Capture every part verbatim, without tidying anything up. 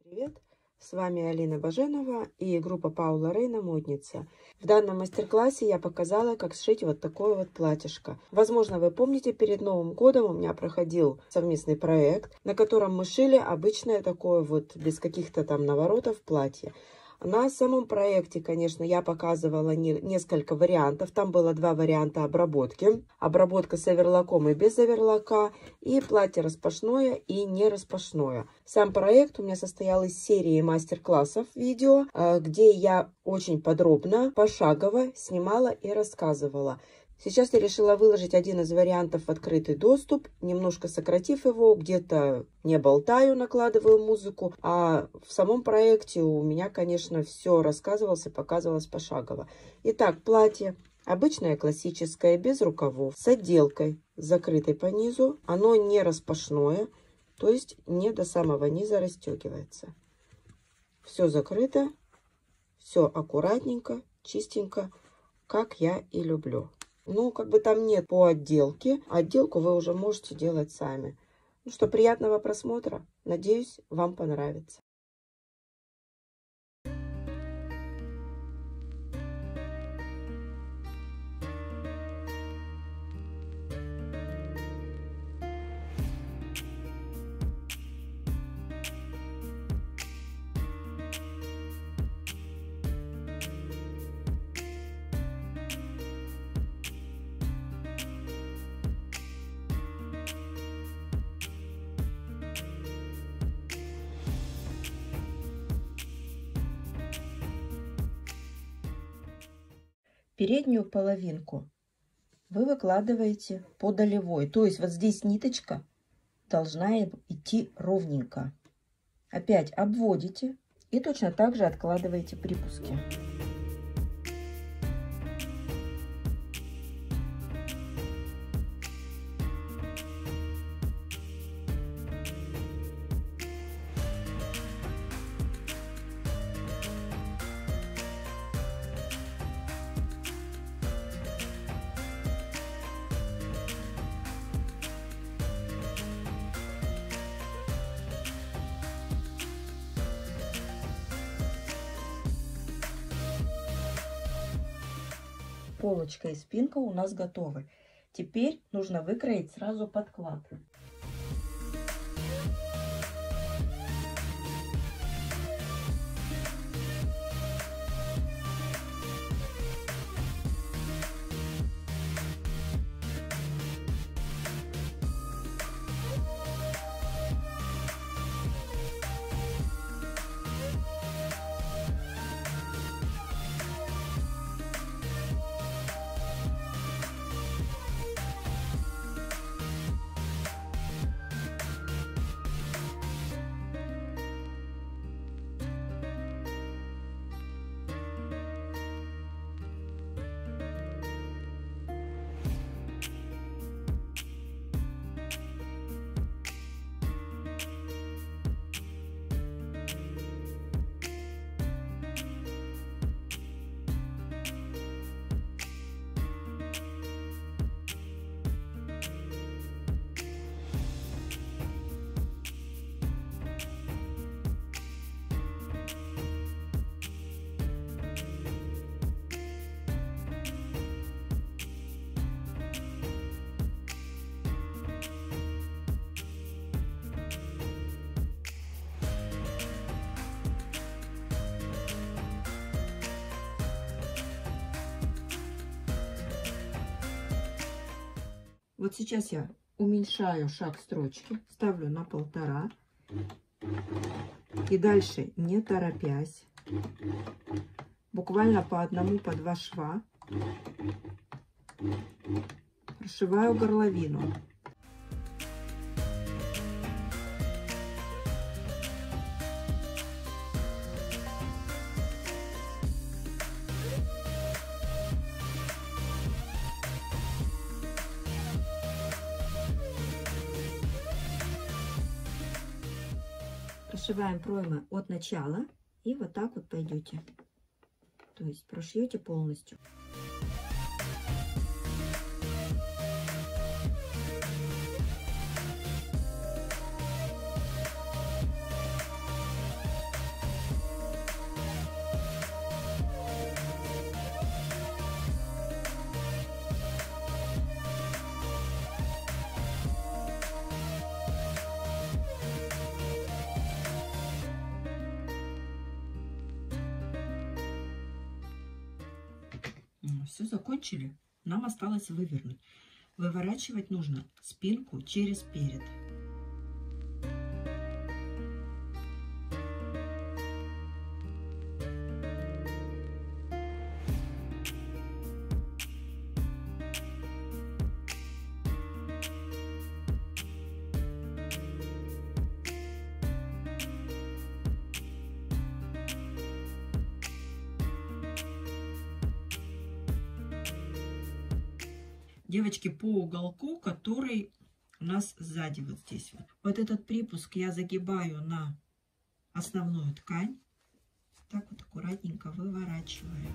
Привет! С вами Алина Баженова и группа Паула Рейна «Модница». В данном мастер-классе я показала, как сшить вот такое вот платьишко. Возможно, вы помните, перед Новым годом у меня проходил совместный проект, на котором мы шили обычное такое вот, без каких-то там наворотов, платье. На самом проекте, конечно, я показывала не, несколько вариантов. Там было два варианта обработки. Обработка с оверлоком и без оверлока. И платье распашное и не распашное. Сам проект у меня состоял из серии мастер-классов видео, где я очень подробно, пошагово снимала и рассказывала. Сейчас я решила выложить один из вариантов в открытый доступ, немножко сократив его, где-то не болтаю, накладываю музыку, а в самом проекте у меня, конечно, все рассказывалось и показывалось пошагово. Итак, платье обычное классическое, без рукавов, с отделкой, закрытой по низу, оно не распашное, то есть не до самого низа расстегивается. Все закрыто, все аккуратненько, чистенько, как я и люблю. Ну, как бы там нет по отделке. Отделку вы уже можете делать сами. Ну что, приятного просмотра. Надеюсь, вам понравится. Переднюю половинку вы выкладываете по долевой. То есть вот здесь ниточка должна идти ровненько. Опять обводите и точно так же откладываете припуски. Полочка и спинка у нас готовы. Теперь нужно выкроить сразу подклад. Вот сейчас я уменьшаю шаг строчки, ставлю на полтора. И дальше, не торопясь, буквально по одному, по два шва, прошиваю горловину. Прошиваем проймы от начала и вот так вот пойдете. То есть прошьете полностью. все закончили. Нам осталось вывернуть. Выворачивать нужно спинку через перед. Девочки, по уголку, который у нас сзади вот здесь вот. Вот этот припуск я загибаю на основную ткань. Так вот аккуратненько выворачиваю.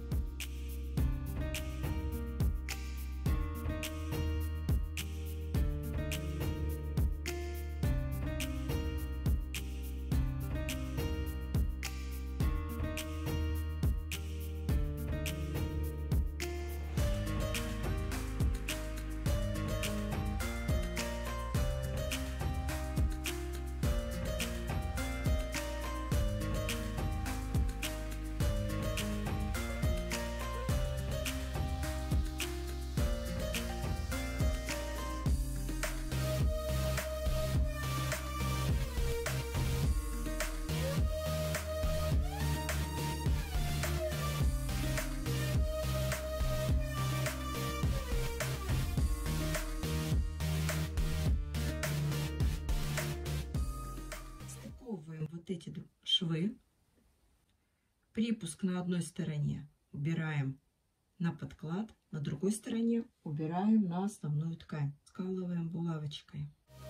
Вот эти швы, припуск на одной стороне убираем на подклад, на другой стороне убираем на основную ткань, скалываем булавочкой.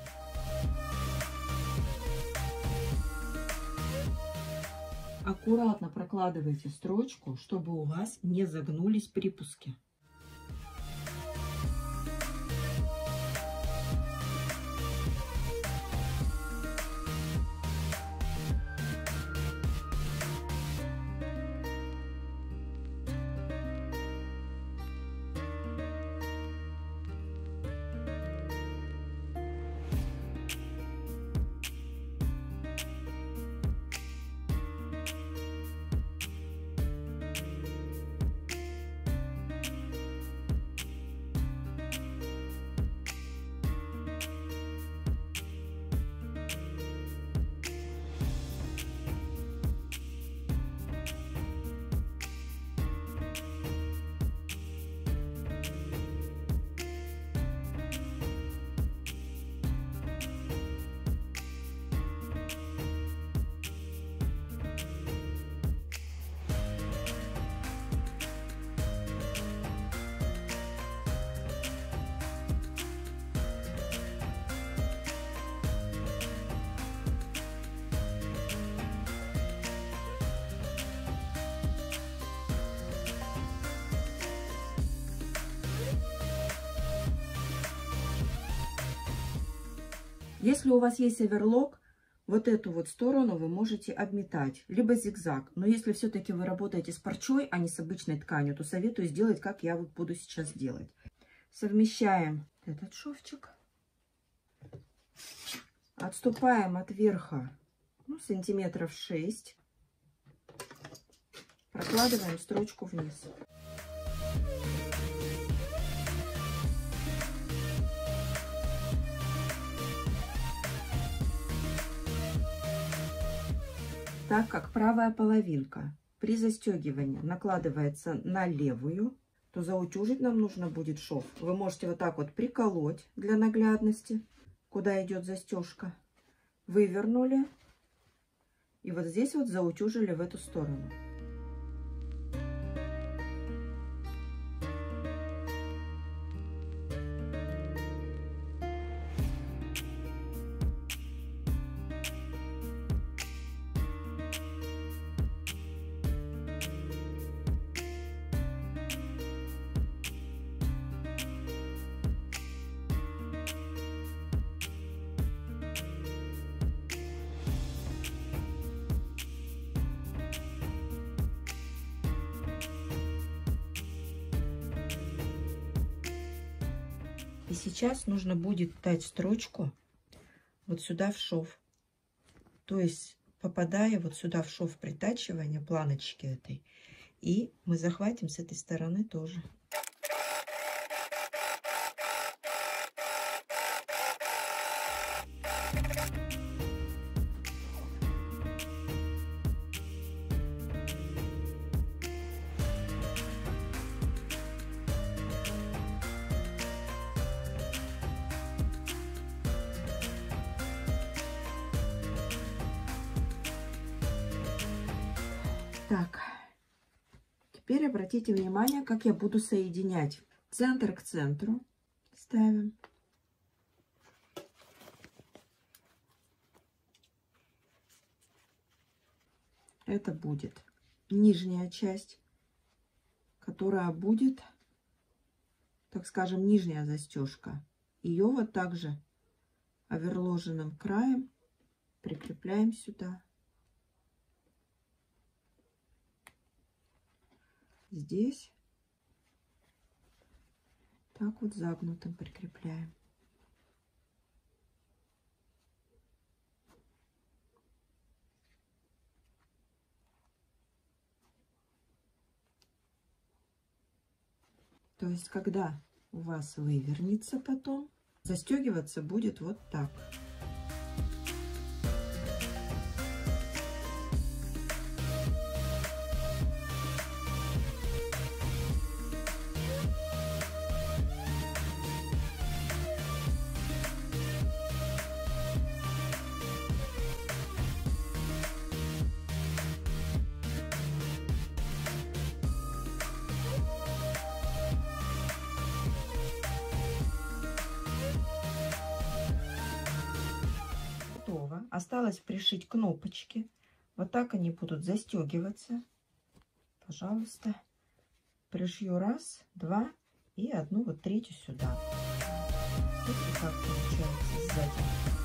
Аккуратно прокладывайте строчку, чтобы у вас не загнулись припуски. Если у вас есть оверлок, вот эту вот сторону вы можете обметать, либо зигзаг. Но если все-таки вы работаете с парчой, а не с обычной тканью, то советую сделать, как я вот буду сейчас делать. Совмещаем этот шовчик. Отступаем от верха, ну, сантиметров шесть. Прокладываем строчку вниз. Так как правая половинка при застегивании накладывается на левую, то заутюжить нам нужно будет шов. Вы можете вот так вот приколоть для наглядности, куда идет застежка. Вывернули. И вот здесь вот заутюжили в эту сторону. И сейчас нужно будет дать строчку вот сюда в шов. То есть попадая вот сюда в шов притачивания планочки этой И мы захватим с этой стороны тоже. Так, теперь обратите внимание, как я буду соединять. Центр к центру ставим. Это будет нижняя часть, которая будет, так скажем, нижняя застежка. Ее вот также оверложенным краем прикрепляем сюда. Здесь так вот загнутым прикрепляем. То есть, когда у вас вывернется потом, застегиваться будет вот так. Осталось пришить кнопочки. Вот так они будут застегиваться. Пожалуйста, пришью раз, два и одну вот третью сюда. Вот так получается сзади.